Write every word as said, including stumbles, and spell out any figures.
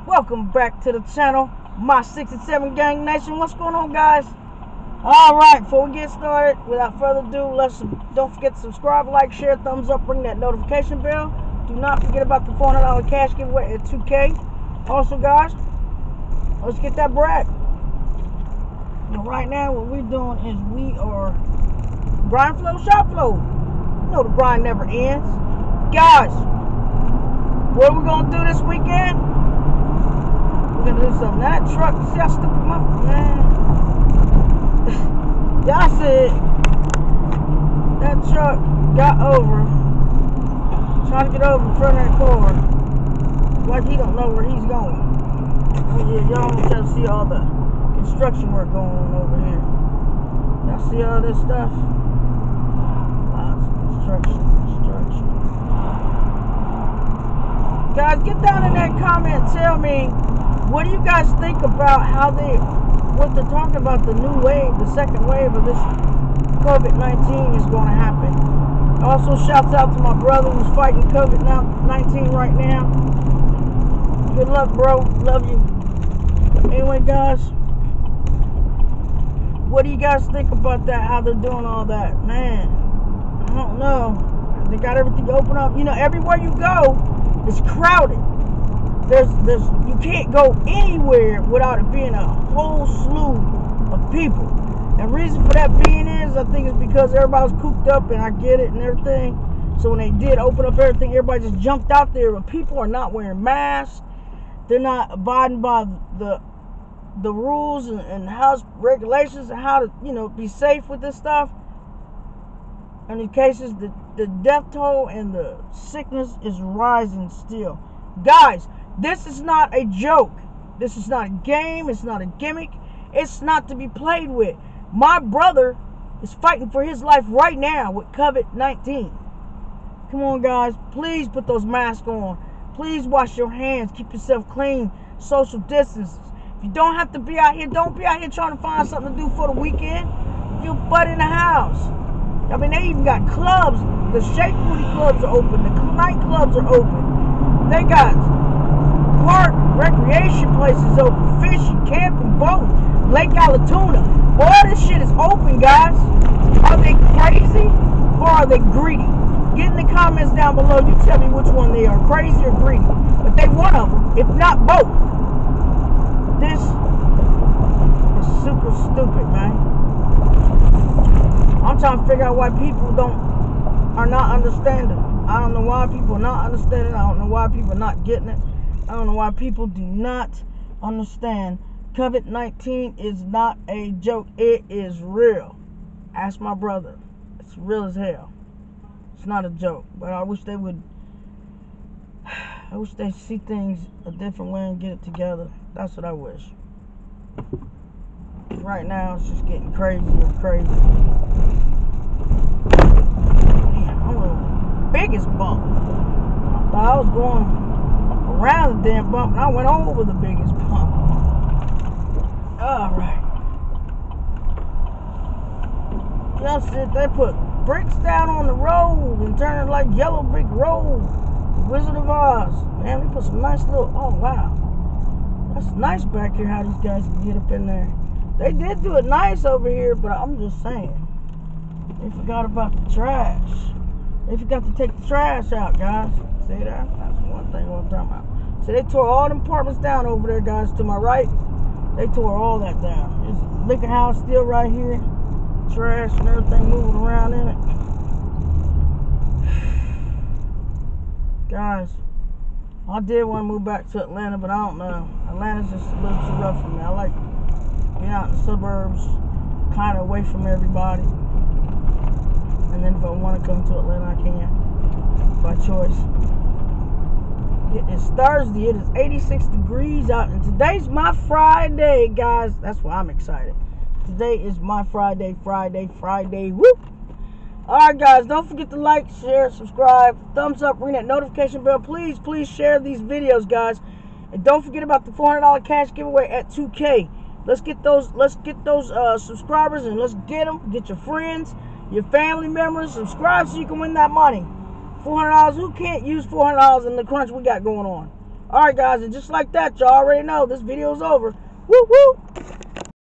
Welcome back to the channel, my sixty-seven Gang Nation. What's going on, guys? Alright, before we get started, without further ado, let's don't forget to subscribe, like, share, thumbs up, ring that notification bell. Do not forget about the four hundred dollar cash giveaway at two K. Also, guys, let's get that bread. Now, right now, what we're doing is we are grind flow, shop flow. You know the grind never ends. Guys, what are we going to do this weekend? We're going to do something. Now, that truck, you see how stupid my man. Y'all said that truck got over, trying to get over in front of that car, like he don't know where he's going. Oh yeah, y'all want to see all the construction work going on over here. Y'all see all this stuff? Lots of construction, construction. Guys, get down in that comment and tell me, what do you guys think about how they, what they're talking about, the new wave, the second wave of this COVID nineteen is going to happen. Also, shouts out to my brother who's fighting COVID nineteen right now. Good luck, bro. Love you. Anyway, guys, what do you guys think about that, how they're doing all that? Man, I don't know. They got everything open up. You know, everywhere you go, it's crowded. There's, there's, you can't go anywhere without it being a whole slew of people. And reason for that being is, I think it's because everybody's cooped up, and I get it and everything. So when they did open up everything, everybody just jumped out there. But people are not wearing masks. They're not abiding by the the rules and, and house regulations and how to, you know, be safe with this stuff. And in cases, the, the death toll and the sickness is rising still. Guys, this is not a joke. This is not a game. It's not a gimmick. It's not to be played with. My brother is fighting for his life right now with COVID nineteen. Come on, guys. Please put those masks on. Please wash your hands. Keep yourself clean. Social distance. If you don't have to be out here, don't be out here trying to find something to do for the weekend. You butt in the house. I mean, they even got clubs. The Shake Booty clubs are open. The night clubs are open. They got park, recreation places open. Fishing, camping, boating. Lake Allatoona. All this shit is open, guys. Are they crazy or are they greedy? Get in the comments down below. You tell me which one they are, crazy or greedy. But they one of them, if not both. This is super stupid, man. I'm trying to figure out why people don't are not understanding. I don't know why people are not understanding. I don't know why people are not getting it. I don't know why people do not understand. COVID nineteen is not a joke. It is real. Ask my brother. It's real as hell. It's not a joke. But I wish they would, I wish they see things a different way and get it together. That's what I wish. Right now, it's just getting crazy and crazy. Man, I'm on the biggest bump. I thought I was going around the damn bump, and I went over the biggest bump. Alright. Y'all said they put bricks down on the road and turn it like yellow brick road. Wizard of Oz. Man, we put some nice little, oh wow. That's nice back here how these guys can get up in there. They did do it nice over here, but I'm just saying. They forgot about the trash. They forgot to take the trash out, guys. See that? That's one thing I'm talking about. So they tore all them apartments down over there, guys, to my right. They tore all that down. There's a liquor house still right here. Trash and everything moving around in it. Guys, I did want to move back to Atlanta, but I don't know. Atlanta's just a little too rough for me. I like being out in the suburbs, kind of away from everybody. And then if I want to come to Atlanta, I can, by choice. It is Thursday. It is eighty-six degrees out, and today's my Friday, guys. That's why I'm excited. Today is my Friday, Friday, Friday. Whoop! Alright, guys, don't forget to like, share, subscribe, thumbs up, ring that notification bell. Please, please share these videos, guys. And don't forget about the four hundred dollar cash giveaway at two K. Let's get those, let's get those uh, subscribers, and let's get them. Get your friends, your family members, subscribe so you can win that money. four hundred dollars, who can't use four hundred dollars in the crunch we got going on? All right, guys, and just like that, y'all already know this video's over. Woo woo.